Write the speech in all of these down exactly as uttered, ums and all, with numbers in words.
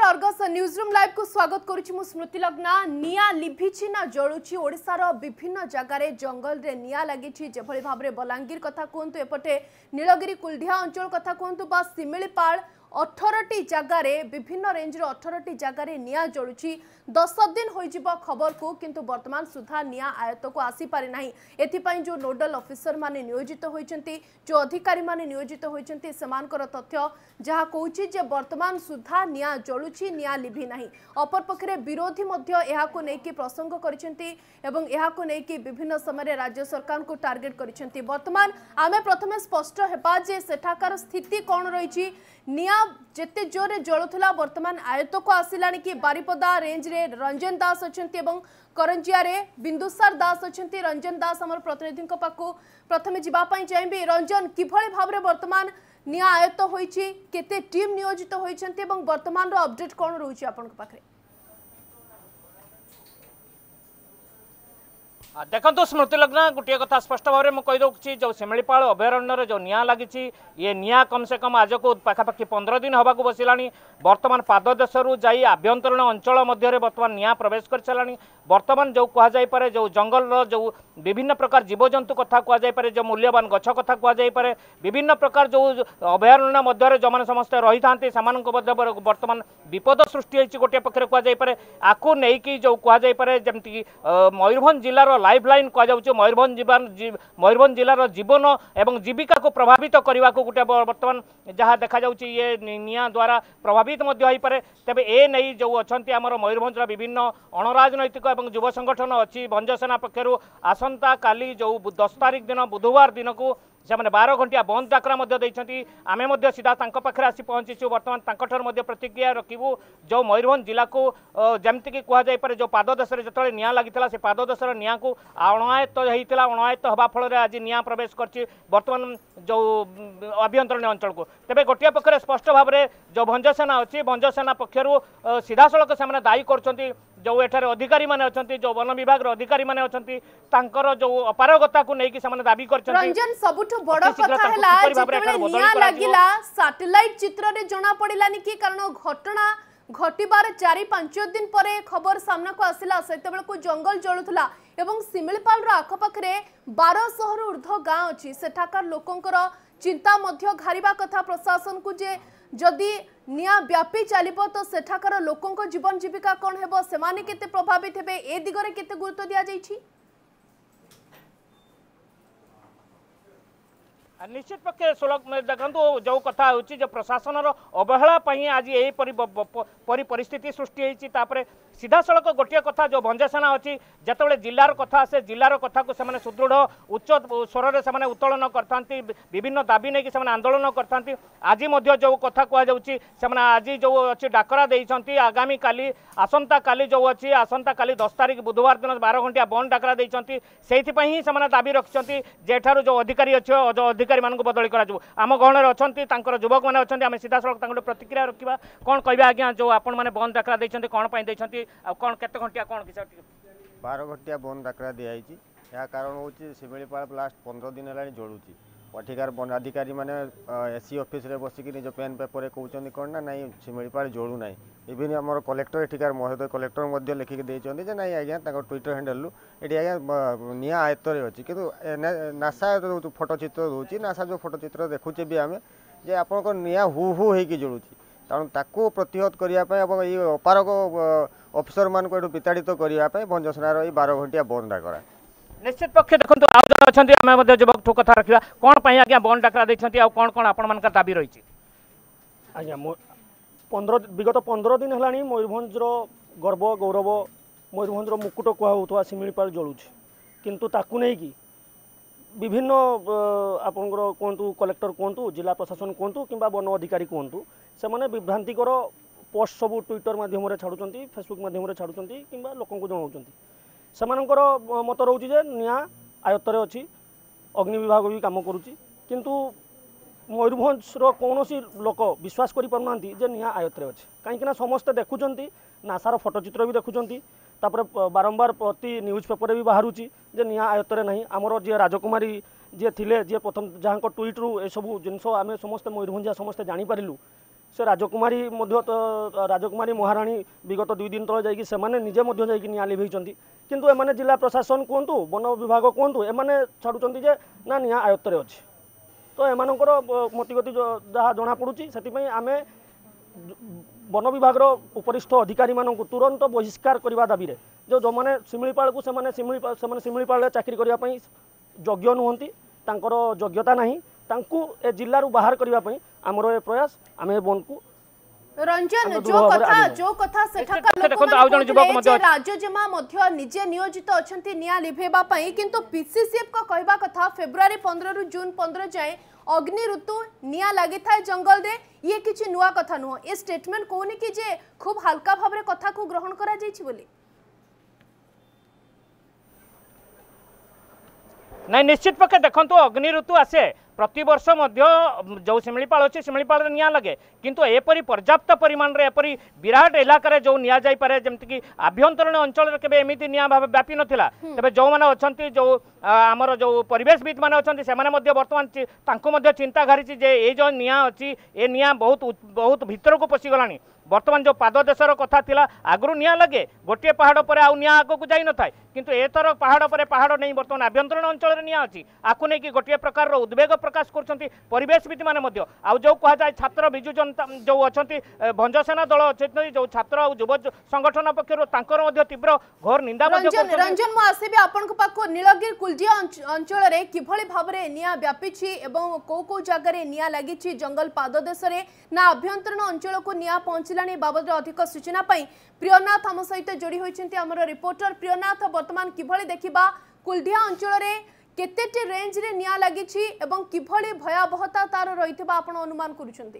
Argus newsroom live को स्वागत करुछि मु स्मृति लग्ना। निया लिभिछि ना जळुछि ओडिसार विभिन्न जगार जंगल रे निया लागिछि जेभଳି भाबरे बलांगीर कथा कहतु एपटे नीलगिरी कुलढिया अंचल कथा कहतु बा सिमिलीपाल अठारह टी जगार विभिन्न रेंज रो अठारह टी जगार निया जळुछि। दस दिन होइजिबो खबर को किंतु वर्तमान सुधा निया आयत को आसी पारि नाही। एथिपाई जो नोडल ऑफिसर माने नियोजित होइचंती जो अधिकारी माने नियोजित होइचंती समानकर तथ्य जहा कहूछि जे वर्तमान सुधा निया जळुछि निया लिभि नाही। अपर पक्षरे विरोधी मध्य एहा को नेकी प्रसंग करिसंती एवं एहा को नेकी विभिन्न समय राज्य सरकार को टार्गेट करिसंती। वर्तमान आमे प्रथमे स्पष्ट हेबा जे सेठाकार स्थिति कोन रहिछि। निया जेते जोरे जळुथला वर्तमान आयत को आसिलानी कि बारिपदा रेंज रे रंजन दास अछंती एवं करंजिया रे बिंदुसार दास अछंती। रंजन दास हमर प्रतिनिधि को पाकु प्रथमे जिबा पई चाहबे। रंजन किभଳି भाबरे वर्तमान निया आयत होइछि केते टीम नियोजित होइछंती एवं वर्तमान रो अपडेट कोन रहउछि आपन को पाखरे? देखो स्मृति लग्ना गोटे कथा स्पष्ट भाव में कहीदे जो शिमिलीपाल अभयारण्य जो निया लगी ये निया कम से कम आज को पाखापाखि पंद्रह दिन हवा बसला। बर्तमान पाददेशरू जा आभ्यंतरीण अंचल मध्य बर्तमान निया प्रवेश कर सारा। बर्तमान जो कहुपे जो जंगल जो विभिन्न प्रकार जीवजंतु कथा कहुपे जो मूल्यवान गछ कथा कहुपे विभिन्न प्रकार जो अभयारण्य मध्य जो मैंने समस्ते रही था बर्तमान विपद सृष्टि होती गोटे पक्षे कहुपे आपको नहीं जो कहुपे जमीक मयूरभंज जिलार लाइफ लाइन कहुच्छे मयूरभंज मयूरभंज जिलार जीवन एवं जीविका को प्रभावित करने को गोटे बर्तमान जहाँ देखा ये निया द्वारा प्रभावित होपे। तेज ए नहीं जो अच्छा आम मयूरभंज विभिन्न अणराजनैतिक और युव संगठन अच्छी भंजसेना पक्षर आसंता काली जो दस तारीख दिन बुधवार दिन को से बारह घंटिया बंद डाकरा आमे सीधा पाखे आसी पहुँचीचु। बर्तमान प्रतिक्रिया रखू जो मयूरभंज जिला को जमीक कहुपे जो पाददेश जो निया लगी से पाददेशर निया को अणायत्त होता अणायत्त हवा फल आज निया प्रवेश कर बर्तमान जो आभ्यंतरीण अंचल को। तेज गोटे पक्षे स्पष्ट भाव में जो भंजसेना अच्छी भंजसेना पक्षर सीधा सड़क से दायी कर जो एठार अधिकारी माने अछंती जो वन विभाग रो अधिकारी माने अछंती तांकर जो अपारगता को नेकी सामने दाबी करछंती। रंजन सबुठो बड़ कथा हला जेतबे निया लागिला सैटेलाइट चित्र रे जणा पडिलानी कि कारण घटना घटिबार चारि पांच दिन परे खबर सामना को आसिला सेतेबेल को जंगल जळुथला एवं सिमिलीपाल रो आखपाखरे बारह सौ रु ऊर्ध्व गाँ अछि। सेठाकार लोकंकर चिंता मध्य घारिबा कथा प्रशासन को जे जदि निया व्यापी चलिबो तो सेठाकार लोकंक जीवन जीविका कोन हेबो सेमाने केते प्रभावित हेबे ए दिगरे केते गुरुत्व दिया जाइछि? निश्चित पक्षे देखो जो कथा होची जो प्रशासन अवहेला आज यही परि परिस्थिति सृष्टि होती। सीधा सड़क गोटे कथा जो भंजसेना अच्छी जिते जिलार कथा आसे जिलार कथा को सेमाने सुदृढ़ उच्च स्वर से उत्तोलन करते विभिन्न दाबी नहीं कि आंदोलन करते। आज जो कथा कहुच्छी से आज जो अच्छी डाकरा देती आगामी काली आसंता काली जो अच्छी आसंता काली दस तारीख बुधवार दिन बारह घंटिया बंद डाकरा देती से ही दाबी रखिंट जेठार जो अधिकारी अच्छे जो अधिकारी मान बदली कर आम गहन अच्छा युवक मैंने अच्छा आम सीधा सड़क प्रतिक्रिया रखा कौन कह आज्ञा जो आपण मैंने बंद डाकरा देते कौन देते कौन केते घंटिया कौन किसी बारह घंटिया बंद डाकरा दिखाई यह कारण हूँ शिमिलीपाल लास्ट पंद्रह दिन है जलुची पठिकार वन अधिकारी मैंने एससी ऑफिस रे बसिक निज पेन पेपर कहते कौन ना नाई शिमिलीपाल जलू ना इवन आम कलेक्टर एठिकार महोदय कलेक्टर लिखिक देते ना आज्ञा ट्विटर हैंडल ये आज्ञा निया आयत्तर अच्छी कि नासा जो फोटोचित्र दूसरी नासा जो फोटोचित्र देखुचे भी आम जे आप निया हु हु हो जलुची तेणु ताकू प्रतिहत करने ये अपारग अफिसर मान विताड़ित करने भंजसेनार ये बारह घंटिया बंद डाकरा। निश्चित पक्षे देखो आज जन अच्छा युवक ठू कथा रखा कौन पर आज्ञा बंद डाकरा देते कौन कौन आपण दाबी रही आज्ञा पंद्रह विगत पंद्रह दिन है मयूरभंज गर्व गौरव मयूरभंज मुकुट कहूआ शिमिलीपाल जलुची किंतु ताकू नहीं कि विभिन्न आपंकर कहतु कलेक्टर कहतु जिला प्रशासन कहतु कि वन अधिकारी कहतु से मैंने विभ्रांतिकर पोस्ट सब ट्विटर माध्यम छाड़ुं फेसबुक माध्यम छाड़ुं कि लोक जनाऊँ से मत रोचे जे निया आयत्तर अच्छी अग्नि विभाग भी कम करुच्ची किंतु मयूरभंज कौन लोक विश्वास कर पारना जे निया आयत्तर अच्छे कहीं समस्ते देखुं नासार फोटोचित्र भी देखुं तापर बारंबार प्रति न्यूज पेपर भी बाहर जे निया आयत्तर ना आमर जी राजकुमारी जी थे जी प्रथम जहाँ ट्विट रु ए सब जिनस आम समस्ते मयूरभंजिया समस्ते जानीपारू से राजकुमारी मध्य तो राजकुमारी महाराणी विगत दुई दिन तले जाइए से निजे जाइए निआं लिभेइछन्ति किंतु एमाने जिला प्रशासन कहतु वन विभाग कहतु एमाने छाड़ुछन्ति जे ना निआं आयत्तरे अछि तो एमानकर मतिगति जहाँ जना पड़ुछि सेतिपई आमे वन विभाग उपरिस्थ अधिकारी मानक तुरंत बहिष्कार करने दाबी रे जो जो मैंने शिमिलीपाल को सेमाने शिमिलीपाल सेमाने शिमिलीपाल चाकरी करने योग्य नुहंती तांकर योग्यता नहीं तांकू ए जिल्लारू बाहर करने आमर ए प्रयास आम वन को रंजन जो कथा जो कथा सेठाकर लोक राज्य जेमा मध्य निजे नियोजित अछंती निया लिभेबा पई किंतु पीसीसीएफ को कहबा कथा फेब्रुआरी पंद्रह रु जून पंद्रह जाए अग्नि ऋतु निया लागि थाए जंगल रे ये किछि नुआ कथा नुह ए स्टेटमेंट कोनी कि जे खूब हल्का भाबरे कथा को ग्रहण करा जाइछि बोली नहीं निश्चित पक्षे देखो अग्नि ऋतु आसे प्रति वर्ष जो शिमिलीपाल अच्छे शिमिलीपाल निया लगे किंतु एपरी पर्याप्त परिमाण रे एपरी विराट इलाका जो निया जाई पारे जमति कि आभ्यंतरण अंचल केबे एमिति निया भाव व्यापी नथिला तबे जो माने अछंती जो आमर जो परिवेशविद माने अछंती से माने मध्य वर्तमान तांको मध्य चिंता घारिछि जे ए जो निया अछि ए निया बहुत बहुत भीतर को पसी गलानी वर्तमान जो पाद देशर कथा थिला आगरु निया लगे गोटे पहाड़ पर आउ निया आगो को जाई न थाए किंतु एथर पहाड़ पर पहाड़ नहीं वर्तमान आभ्यंतरण अंचल निया अछि आकु नै कि गोटे प्रकार रो उद्वेग प्रकाश करछंती परिवेशविद माने मध्य आउ जो कहा जाय छात्र बिजु जनता जो अछंती भंजसेना दल अछंती जो छात्र आ युव संगठन पक्षरु तांकर मध्य तीव्र घोर निंदा मध्य करछंती रंजन म आसीबे आपन को पाखो नीलगिरी कुलजिया अंचल रे किभली भाबरे निया व्यापी छि एवं को को जगह रे निया लागि छि जंगल पाद देश रे ना आभ्यंतरण अंचल को निया पहुंचलानी बाबद अधिक सूचना पाई प्रियनाथ हम सहित जोड़ी होइछंती हमर रिपोर्टर प्रियनाथ वर्तमान किभली देखिबा कुलडिया अंचल रे केतेटी रेंज रे निया लागि छि एवं किभली भयावहता तार रहितबा आपण अनुमान करूछंती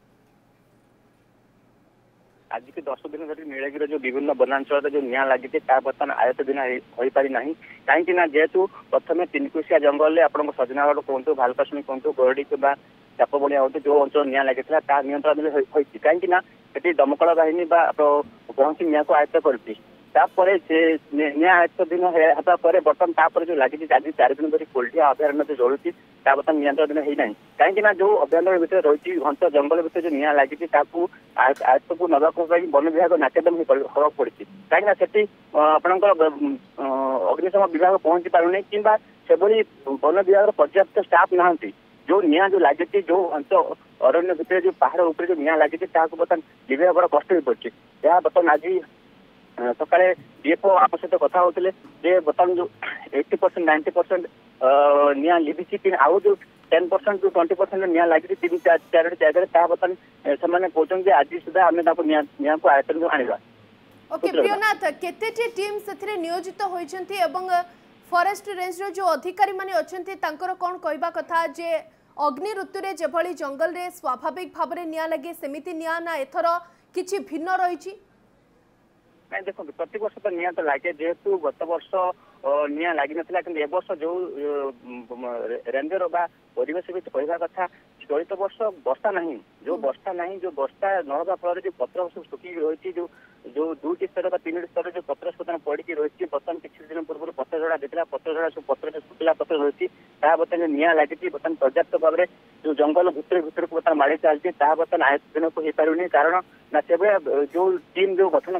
आज के दस दिन धरी नीलगिरी जो विभिन्न वनांचल जो निया लगी बर्तमान आयत दिन हो पारि ना कहीं जेहेतु प्रथम तीनकुशिया जंगल में आपको सजनागढ़ कहतु भालकाशुणी कहतु गरडी कि चापबणिया हो जो अंचल निया लगी नियंत्रण कहीं दमकल बाहिनी पहुंची निया को आयत्त कर निया आयत्त दिन होगा बर्तमान तापर जो लगी आज चार दिन धरी कोल्डिया अभयारण्य जलुची बर्तमान नियंत्रण दिन होना कहीं जो अभयारण्य भितर रही घंट जंगल भितर जो निया लगी आयत्त को नवा वन विभाग नाकेदम हवा पड़ी कहीं से आपंकर अग्निशम विभाग पहुंची पारनी कि वन विभाग पर्याप्त स्टाफ ना जो निया जो लगी जो अंचल अरण्य भितर जो पहाड़ उपर जो निया लगी बर्तमान लिभेबार कष्ट हो पड़ी बर्तमान आज सकाଳେ डीएफओ आप सहित कथा होते बर्तमान जो एट्टी परसेंट नाइंटी परसेंट निया लिभिची कि आउ जो टेन परसेंट जो ट्वेंटी परसेंट निया लगी तीन चार जगह बर्तमान से कहते आज सुधा आम निया को आयतन आने ओके प्रियनाथ केतेटी टीम से नियोजित होइछंती एवं फॉरेस्ट रेंज रो जो अधिकारी माने अछंती तांकर कोन कहबा कथा जे अग्नि ऋतु रे जेभली जंगल रे स्वाभाविक भाव रे निया लगे सेमिति निया ना एथर किछि भिन्न रहिछि नहीं देखो प्रति वर्ष तो निया तो लगे जेहेतु गत वर्ष निया लगी ना कि वर्ष जो रेंजर बा परिवेश कहवा कथा चलित वर्ष वर्षा नहीं जो वर्षा नहीं जो वर्षा नहवा फल जो पत्र सब सुखी रही जो जो दुईटी स्तर तीन स्तर जो पत्र सब पड़ी रही बर्तमान किसी दिन पूर्व पत्र झड़ा देता पत्र झड़ा सब पत्र सुखिला पत्र रही बर्तमान निया लगी बर्तमान पर्याप्त भाव में जो जंगल भितर भितर को बर्तमान माड़ी चलती बर्तमान आयत दिन को हो पारे कारण ना से जो टीम जो गठन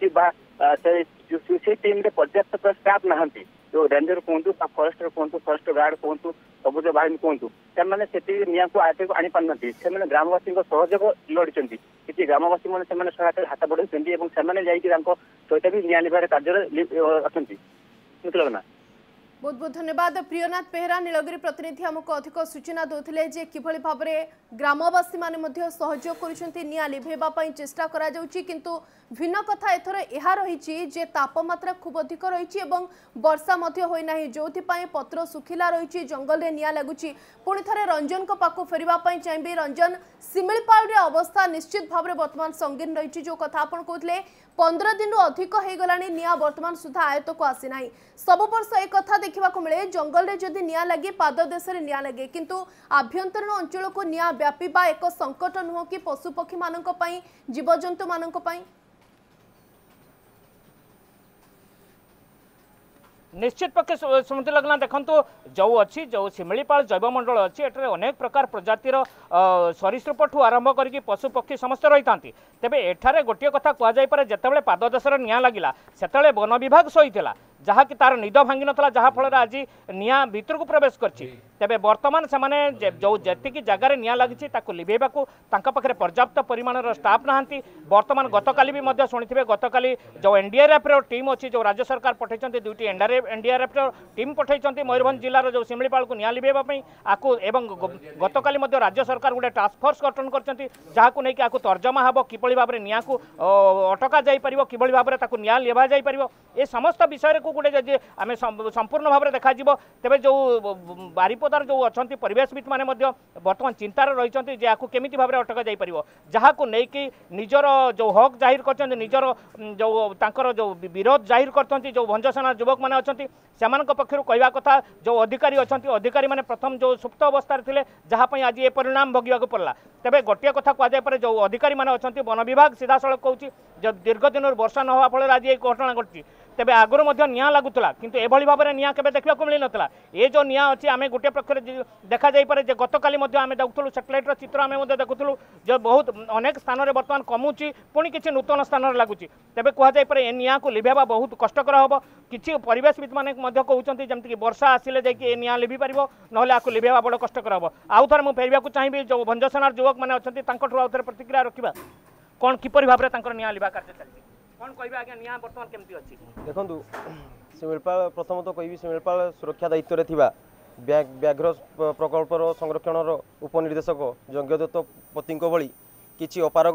कर टीम में पर्याप्त स्टाफ ना जो रेंजर कहतु फरेस्टर कहतु फरेस्ट गार्ड कहतु सबुज बाहिनी कहतु से निया को आयत को आनी पार से ग्रामवासी सहयोग लड़ी किसी ग्रामवासी मैंने सहायता हाथ बढ़ाई सहित भी निया लिभार कार्य अच्छा ना बहुत बहुत धन्यवाद प्रियनाथ बेहरा नीलगिरी प्रतिनिधि हमको अधिक सूचना देते जे किभली भाव में ग्रामवासी माने सहयोग करुछंती निया लिभेबा पई चेष्टा करा जाउची किंतु भिन्न कथा एथर एहा रहिछि जे तापमात्रा खूब अधिक रहिछि एवं वर्षा मध्य होई नाही जोथि पई पत्र सुखिला रहिछि जंगल रे निया लागुछि पुणी थरे रंजन को पाखु फेरिबा पई चाहबे रंजन शिमिलीपाल रे अवस्था निश्चित भाव में वर्तमान संगीन रहिछि जो कथा आपण कहतले पंद्रह दिन अधिक हो गलानी निया वर्तमान सुधा आयत को आसी नाही सब वर्ष एक कथा देखा मिले जंगल रे जदि निया लगे पाद देश रे निया लगे किंतु आभ्यंतरण अंचल को निया व्यापीबा एक संकट नुह कि पशु पक्षी मानक पई जीवजंतु मानक पई निश्चित पक्षे स्मृति लग्ना देखु जो अच्छी जो शिमिलीपाल जैवमंडल अच्छी एठारे अनेक प्रकार प्रजातिर सरीसृप ठू आरंभ करके पशु पक्षी समस्ते रही था तेरे एठारे गोटे कथा कहुपर जितेबाला पाददेशर निआं लगिला सेतेबेले वन विभाग सहीला जहाँकि तार निद भांगी नाला जहाँफल आज निआं भितर को प्रवेश करछि तेबे वर्तमान से जो जी जगार निआं लगी लिभेबा पाखे पर्याप्त परिमाणर स्टाफ नहांती वर्तमान गतकाली भी मध्य शुणिथिबे गतकाली जो एनडीआरएफ रो टीम अच्छी जो राज्य सरकार पठाई दुईटी एनडीआरएफ रो टीम पठाई मयूरभंज जिलार जो शिमिलीपाल को निआं लिभेबा आकु एवं गतकाली मध्य राज्य सरकार गोटे टास्क फोर्स गठन करछंती जहाकु नै कि आकु तर्जमा हबो किपरि भाबरे निआं को अटका जाई परिबो किपरि भाबरे ताकु निआं लेभा जाई परिबो ए समस्त विषय को गोटे जे आमे संपूर्ण भाबरे देखा जिवो तेबे जो बारिपदार जो अछंती परिवेशविद माने मध्य वर्तमान चिंतार रहिचंती जे आकु केमिति भाबरे अटका जाई परिबो जहाकु नै कि निजर जो हक जाहिर करछंती निजर जो तांकर जो विरोध जाहिर करछंती जो भंजसेना युवक माने अछंती सेमानक पक्षरु कहवा कथा जो अधिकारी अछंती अधिकारी माने प्रथम जो सुप्त अवस्था थिले जहा पई आज ए परिणाम भोगिया को पड़ला तेबे गोटे कथा कह जाय पारे जो अधिकारी माने अछंती वन विभाग सीधा सड़क कहूची जो दीर्घ दिन वर्षा न होवा फल आज ए घटना घटची तेबे आगुर मध्य निआं लागुतला किंतु एभली भाबरे निआं केबे देखिबा को मिलि नतला ए जो निआं अछि आमे गोटे पक्षरे देखा जाय पारे जे गतकाली मध्य आमे देखुथलु सैटेलाइट रो चित्र आमे मध्य देखुथलु जे बहुत अनेक स्थान रे वर्तमान कमुची पुनी किछि नूतन स्थान रे लागुची तेबे कह जाय पारे ए निआं को लिभेबा बहुत कष्टकर हबो किछि परिवेशविद माने मध्य कहउचंती जेमति कि वर्षा आसिले जे कि ए निआं लिभि परिबो नहले आकु लिभेबा बड़ कष्टकर हबो आउ थर मु फेरबा को चाहिबी जो भंजसेनार युवक माने अछंती तांकठु आउ थर प्रतिक्रिया रखिबा कोन किपरि भाबरे तांकर निआं लिभा कार्य चलछि कौन कहबे आज्ञा निआं वर्तमान केमती अछि देखंतु शिमिलीपाल प्रथम तो कहबी शिमिलीपाल सुरक्षा दायित्व रे थिबा व्याघ्र प्रकल्पर संरक्षणर उपनिर्देशक यज्ञदत्त पतिंक भली किछि अपारग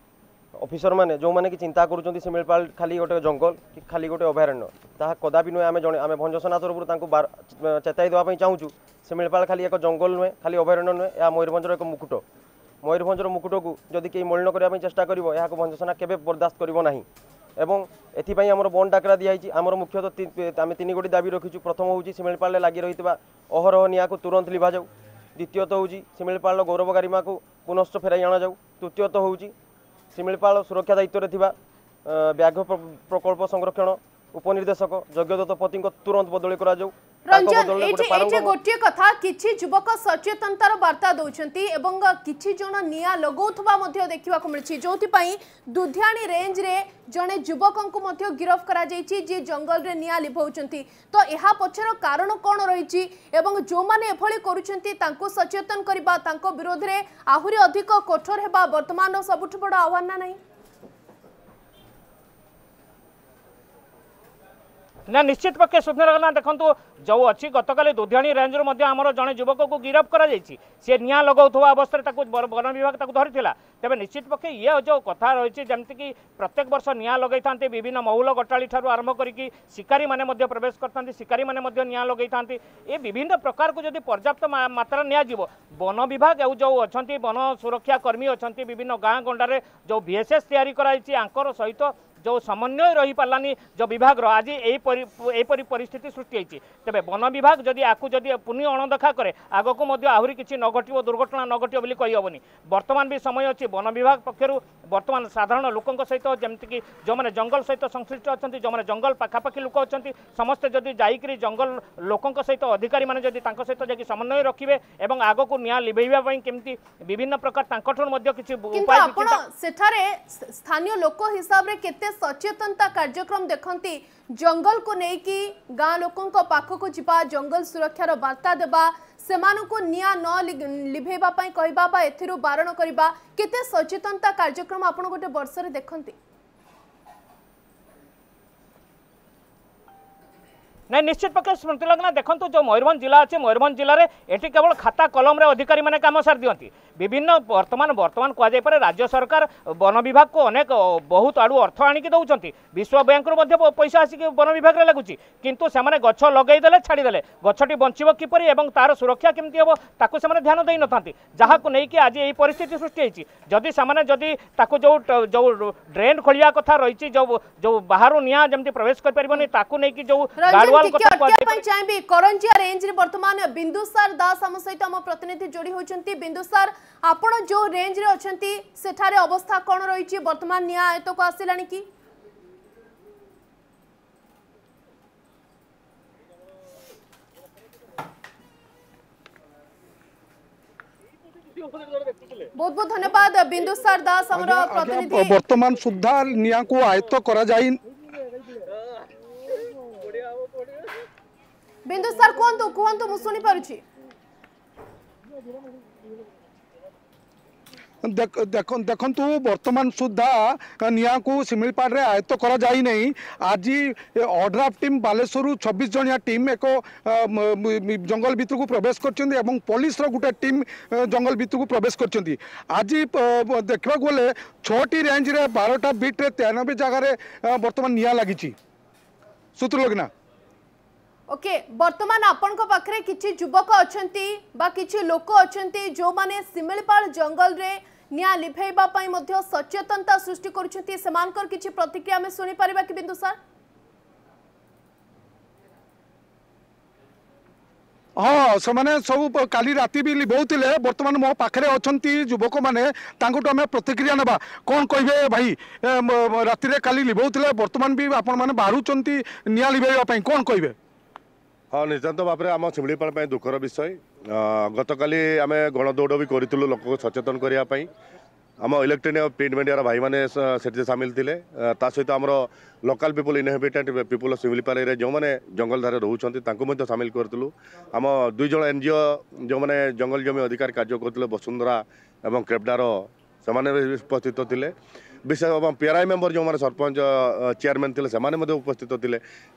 ऑफिसर माने जो माने कि चिंता करूचंती शिमिलीपाल खाली गोटे जंगल कि खाली गोटे अभयारण्य ताहा कदापि नुहे आमे जणे आमे भंजसेना तरफ तांको चेताई देवा पई चाहूचु शिमिलीपाल खाली एक जंगल नुहे खाली अभयारण्य नुहे या मयूरभंजर एक मुकुट मयूरभंजर मुकुट को जदि केही मलिन करबा चेष्टा करिवो या भंजसेना केबे बर्दाश्त करिवो नाही एवं एथिपाई आमर बन डाकरा दिखाई आमर मुख्यतः आम तीन गोटी दाबी रखीचु प्रथम हूँ शिमिलीपाल लगी रही अहरह निआं को तुरंत लिभा जाऊ द्वितीयत हूँ शिमिलीपाल गौरव गारिमा को पुनश्च फेराई आना जाऊ तृतीयत हूँ शिमिलीपाल सुरक्षा दायित्व में व्याघ्र प्रकल्प संरक्षण उपनिर्देशक यज्ञदत्त पति को तुरंत बदली करा जाऊ रंजन एठी गोटे कथा किछि युवक सचेतनतार वार्ता दौरान एवं किछि जन निया लगौथबा मध्ये देखिबा को मिलछि जोथि पई दुधियाणी रेंज रे जने युवकन को मध्ये गिरफ्त करा जायछि जे जंगल रे निया लिभौचंती तो एहा पछर कारण कोन रहिछि एवं जो माने एभली करूचंती तांको सचेतन करबा तांको विरोध रे आहुरी अधिक कठोर हेबा वर्तमान सबुठ बड़ आह्वान ना नहीं ना निश्चित पक्षे सुंदरगना देखु जो अच्छी गतकाली दुधियाणी रेंज आमर जड़े युवक को गिरफ्त कर सी निआं लगाउथवा अवस्था वन विभाग धरी तेज निश्चित पक्षे ये जो कथा रही जमती कि प्रत्येक वर्ष निआं लगे था विभिन्न महुल गटाड़ी ठार आरंभ करके शिकारी मैंने प्रवेश करते शिकारी मैंने निआं लगे था ये विभिन्न प्रकार को जब पर्याप्त मात्रा नियाजिव वन विभाग जो अच्छा वन सुरक्षा कर्मी अच्छा विभिन्न गाँ गंडार जो बीएसएस तैयारी कर सहित जो समन्वय रही पार्लानी जो विभाग आज यहीपरी परिस्थिति सृष्टि होती तेरे वन विभाग जदि आपको जदि पुनि अणदेखा करे आग को आहरी किसी न घटो दुर्घटना न घटो बोली कहीहबनी वर्तमान भी समय अच्छी वन विभाग पक्षर वर्तमान साधारण लोकों सहित जमती जो मैंने जंगल सहित संश्लिष्ट अच्छा जो मैंने जंगल पाखापाखि लोक अच्छा समस्ते जदि जाकि जंगल लोकों सहित अधिकारी मैंने जदि सहित जाकि समन्वय रखिए और आग को निआं लिभेइबा केमती विभिन्न प्रकार किसी उपाय स्थानीय लोक हिसाब से केते सचेतनता कार्यक्रम देखती जंगल को लेकिन गाँ लोकों पाखक जावा जंगल सुरक्षार वार्ता देवा सेमानकु निया न लिभेबा पई कहबा बा एथिरु बारण करबा केते सचेतनता कार्यक्रम आपण गोटे वर्ष रे देखंती नहीं निश्चित पक्ष स्मृति लगना देखो जो मयूरभंज जिला अच्छे मयूरभंज जिले में ये केवल खाता कलम रे अधिकारी मैंने काम सारी दिखती विभिन्न वर्तमान वर्तमान कहुए राज्य सरकार वन विभाग को अनेक बहुत आड़ू अर्थ आणिक दौरान विश्व बैंक रु पैसा आसिक वन विभाग में लगुच किंतु से गछ लगेदेले छाड़ीदे गछटी बंचब किपरि एवं तार सुरक्षा केमती हम ताकू से ध्यान दे ना जहाँ को लेकिन आज यही परिस्थिति सृष्टि होती जदि से जदि जो जो ड्रेन खोलिया कथा रही जो जो बाहर निआं जमती प्रवेश कर ताकू नहीं जो गाड़ुआ चाहिए करंजिया रेंज रे वर्तमान बिंदुसार दास आम सहित आम प्रतिनिधि जोड़ी होती बिंदुसार आपण जो रेंज रे अछंती सेठारे अवस्था कौन रही वर्तमान निआं आयत को आसिलानी कि बहुत बहुत धन्यवाद बिंदुसार दास हमर प्रतिनिधि। वर्तमान सुधा निया को आयत्त करा जाई बिंदुसार कोंतु कोंतु मु सुनि पारुछि। देख देखु वर्तमान सुधा निया को शिमिलपाड़ रे आयत्त करा जाई नहीं। आज ऑड्राफ टीम बालेश्वर छब्बीस जनिया टीम एक जंगल भितर को प्रवेश कर पुलिस गोटे टीम जंगल भितर को प्रवेश कर। आज देखा गले छटी रेंज रे बारटा बीट रे तेयानबे जगह वर्तमान निया लगी सूत्रलोकना। ओके वर्तमान आपण को पाखरे किछि युवक अछंती बा किछि लोक अछंती जो माने शिमिलपाड़ जंगल रे निया लिभेबा पई मध्ये सचेतनता सृष्टि करूछंती समानकर किछि प्रतिक्रिया में सुनि परिबा कि बिंदुसार। हाँ से सब काली राति भी लिभौले वर्तमान मो पाखे अच्छा युवक मैंने आम प्रतिक्रिया ना कौन कहे भाई राति काली लिभौले वर्तमान भी आपण मैंने बाहर निया लिभेबा कौन कहे। हाँ निश्चित भाव में आम शिमिलपाड़ दुखर विषय गत काली आम गणदौड़ भी करूँ लोक सचेतन करने आम इलेक्ट्रोनिक प्रिंट मीडिया भाई मैंने से सामिल थे सहित आम local people inhabitant people Similipal जो मैंने जंगल धारे रोचे सामिल करूँ। आम दुईज एनजीओ जो मैंने जंगल जमी अधिकार कार्य करते वसुंधरा और क्रेपडार से उपस्थित थे विशेष पीआरआई मेंबर जो मैंने सरपंच चेयरमैन थे से उपस्थित थे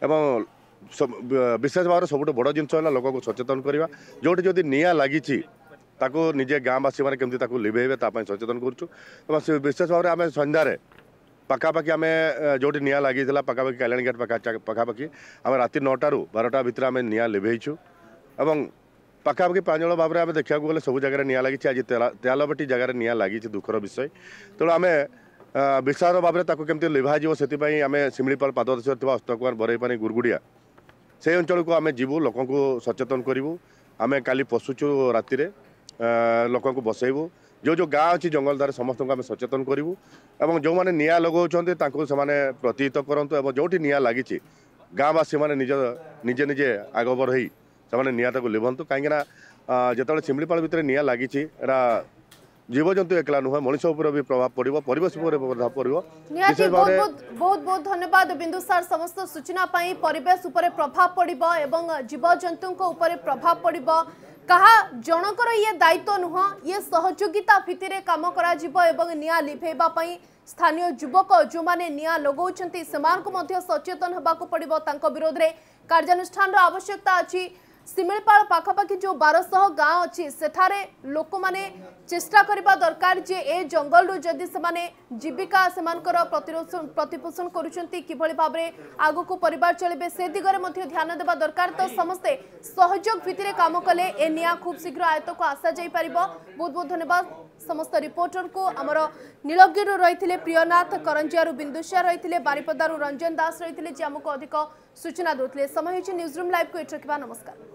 विशेष भाव में सब बड़ जिनस लोक को सचेतन करवा जो जदि निया लगी निजे गाँववासी मैंने केमती लिभेबे सचेतन करूँ। विशेष भाव में आम सन्धार पखापाखि आम जो निया लगी पखापाखि कल्याण गेट पखापाखि आम राति नौटारू बारटा भितर आम निया लिभेचु और पखापाखि प्रांजल भाव में आम देखा गले सब जगह निया लगी। आज तेयालबेटी जगार निया लगी दुखर विषय तेणु आम विशाल भाव में केमती लिभाजी से आम शिमिलपाड़ पाददेश अस्तकुमार बरईपानी गुरगुड़िया से अंचल को आम जीवु लोक को सचेतन करूँ। आम काली पशुचु राति लोक को बसैबू जो जो गाँ अच्छी जंगल धारे समस्त को आम सचेतन करूँ और जो मैंने निया लगाउछन्ति तांको समाने प्रतिहित करंतु और जोटी निया लगी गाँववासी मैंने निज निजे निजे आगबर हो से निया लिभंतु कहीं जो शिमिलपाड़ भितर निया लगी जीवजंतु एकला नुह मनुष्य उपर भी प्रभाव पड़ो परिवेश उपर प्रभाव पड़ो। बहुत बहुत बहुत धन्यवाद बिंदुसार समस्त सूचना पाई। परिवेश उपर प्रभाव पड़ो एवं जीवजंतु उपर प्रभाव पड़ो कहा जनकर ये दायित्व नुह ये सहयोगिता भित्तिरे काम करा जिवो एवं निया लिभेबा पई स्थानीय युवक जो माने निया लगाउछन्ति सेमानकु मध्ये सचेतन हेबाकु पड़िबो तांको विरोध रे कार्यानुष्ठान रो आवश्यकता अछि। शिमिलपाड़ पाखापाखि जो बारशह गाँव अच्छी सेठारे लोक माने चेष्टा करबा दरकार जे ए जंगल रु जदि से जीविका सेमानकर प्रतिपोषण करुछंती किभଳି भाबरे आगु को परिवार चलिबे से दिगरे मध्ये ध्यान देबा दरकार। तो समस्ते सहयोग भितिरे काम कले ए निया खूब शीघ्र आयत को आशा जाई परिबो। बहुत बहुत धन्यवाद समस्त रिपोर्टर को। आमर नीलगिरी रही प्रियनाथ करंजियारू बिंदुसार रही बारिपदारू रंजन दास रही जे आमको अधिक सूचना देते समय न्यूज रूम लाइव को एट रखा। नमस्कार।